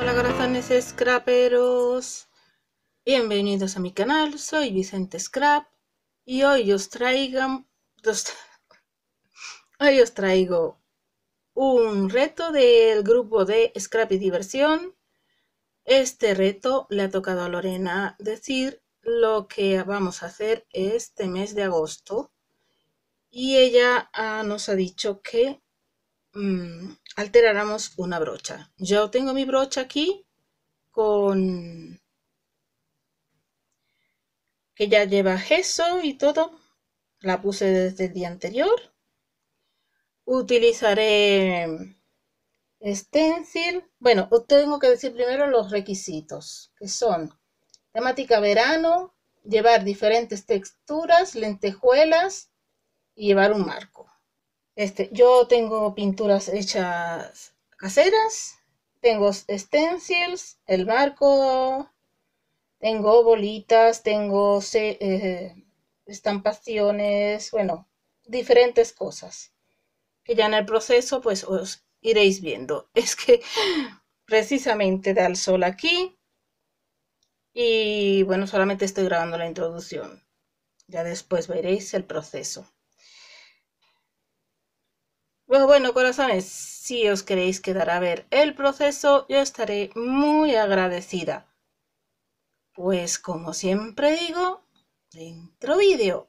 Hola corazones scraperos, bienvenidos a mi canal, soy Vicente Scrap y hoy os traigo un reto del grupo de Scrap y Diversión. Este reto le ha tocado a Lorena decir lo que vamos a hacer este mes de agosto y ella nos ha dicho que alteráramos una brocha. Yo tengo mi brocha aquí con que ya lleva gesso y todo. La puse desde el día anterior. Utilizaré stencil. Bueno, os tengo que decir primero los requisitos, que son temática verano, llevar diferentes texturas, lentejuelas y llevar un marco. Yo tengo pinturas hechas caseras, tengo stencils, el marco, tengo bolitas, tengo estampaciones, bueno, diferentes cosas que ya en el proceso pues os iréis viendo. Es que precisamente da el sol aquí y bueno, solamente estoy grabando la introducción. Ya después veréis el proceso. Bueno, corazones, si os queréis quedar a ver el proceso, yo estaré muy agradecida. Pues como siempre digo, dentro vídeo.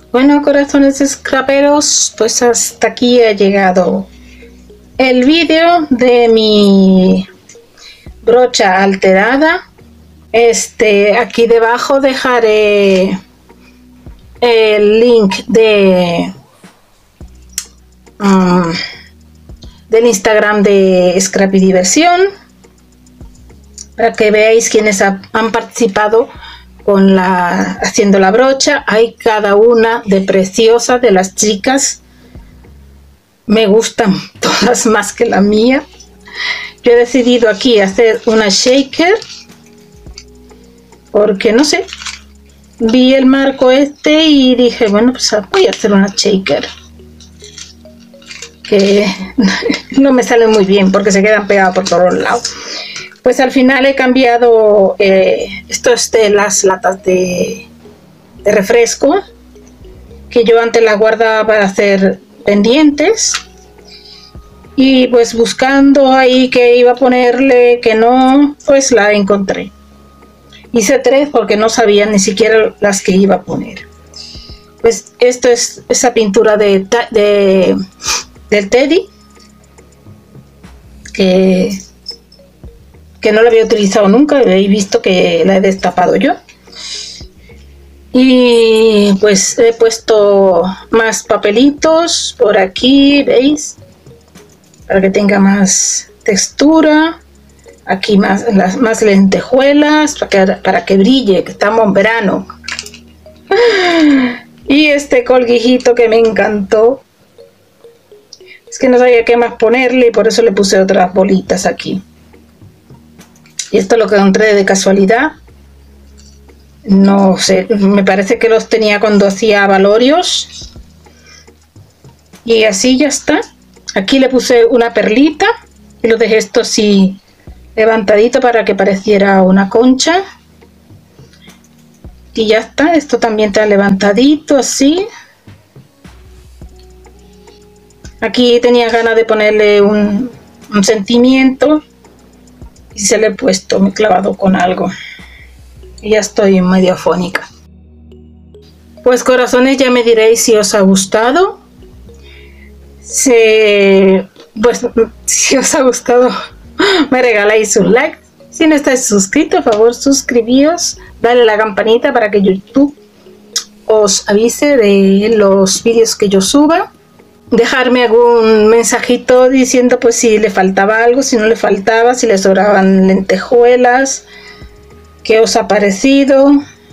Bueno, corazones scraperos, pues hasta aquí ha llegado el vídeo de mi brocha alterada. Aquí debajo dejaré el link del Instagram de Scrappy Diversión, para que veáis quienes han participado con haciendo la brocha. Hay cada una de preciosas de las chicas, me gustan todas más que la mía. Yo he decidido aquí hacer una shaker porque no sé, vi el marco y dije, bueno, pues voy a hacer una shaker, que no me sale muy bien porque se quedan pegadas por todos lados. Pues al final he cambiado esto es de las latas de refresco, que yo antes las guardaba para hacer pendientes, y pues buscando ahí que iba a ponerle, que no, pues la encontré. Hice 3 porque no sabía ni siquiera las que iba a poner. Pues esto es esa pintura del Teddy, que no la había utilizado nunca, habéis visto que la he destapado yo. Y pues he puesto más papelitos por aquí, ¿veis? Para que tenga más textura. Aquí más lentejuelas, para que brille, que estamos en verano. Y este colguijito que me encantó. Es que no sabía qué más ponerle y por eso le puse otras bolitas aquí. Y esto lo que encontré de casualidad. No sé, me parece que los tenía cuando hacía valorios. Y así ya está. Aquí le puse una perlita y lo dejé esto así levantadito para que pareciera una concha. Y ya está, esto también está levantadito así. Aquí tenía ganas de ponerle un sentimiento y se le he puesto, me he clavado con algo. Y ya estoy medio afónica. Pues corazones, ya me diréis si os ha gustado. Pues si os ha gustado, me regaláis un like. Si no estáis suscritos, por favor suscribíos, dale a la campanita para que YouTube os avise de los vídeos que yo suba. Dejarme algún mensajito diciendo pues si le faltaba algo, si no le faltaba, si le sobraban lentejuelas, qué os ha parecido.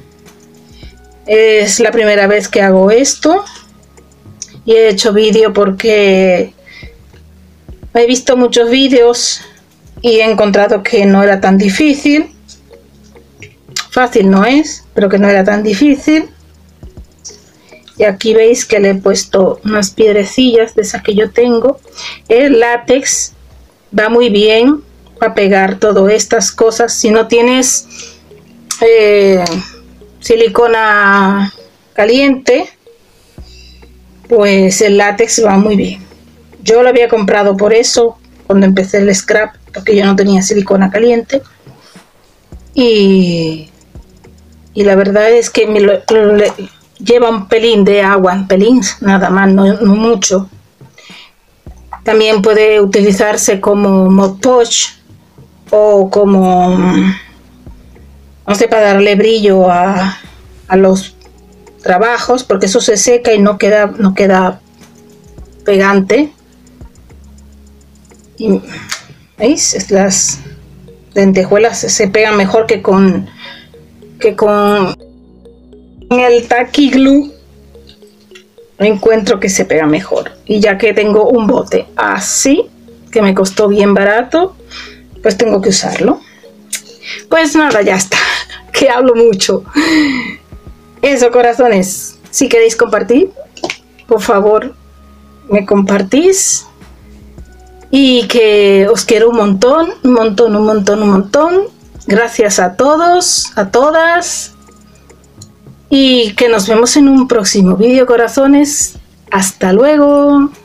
Es la primera vez que hago esto y he hecho vídeo porque he visto muchos vídeos y he encontrado que no era tan difícil. Fácil no es, pero que no era tan difícil. Y aquí veis que le he puesto unas piedrecillas de esas que yo tengo. El látex va muy bien para pegar todas estas cosas. Si no tienes silicona caliente, pues el látex va muy bien. Yo lo había comprado por eso cuando empecé el scrap, porque yo no tenía silicona caliente. Y la verdad es que lleva un pelín de agua, pelín, nada más, no mucho. También puede utilizarse como Mod Podge o como, no sé, para darle brillo a los trabajos, porque eso se seca y no queda pegante. Y ¿veis? Las lentejuelas se pegan mejor que con el Tacky Glue. Encuentro que se pega mejor, y ya que tengo un bote así que me costó bien barato, pues tengo que usarlo. Pues nada, ya está, que hablo mucho. Eso, corazones, si queréis compartir, por favor me compartís, y que os quiero un montón, un montón, un montón, un montón. Gracias a todos, a todas. Y que nos vemos en un próximo vídeo, corazones. Hasta luego.